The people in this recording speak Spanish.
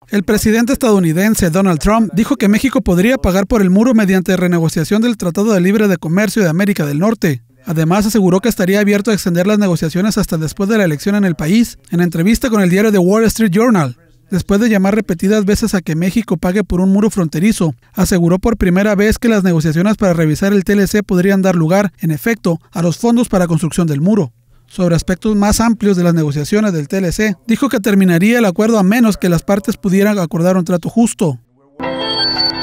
El presidente estadounidense Donald Trump dijo que México podría pagar por el muro mediante renegociación del Tratado de Libre de Comercio de América del Norte. Además, aseguró que estaría abierto a extender las negociaciones hasta después de la elección en el país, en entrevista con el diario The Wall Street Journal. Después de llamar repetidas veces a que México pague por un muro fronterizo, aseguró por primera vez que las negociaciones para revisar el TLC podrían dar lugar, en efecto, a los fondos para construcción del muro. Sobre aspectos más amplios de las negociaciones del TLC, dijo que terminaría el acuerdo a menos que las partes pudieran acordar un trato justo.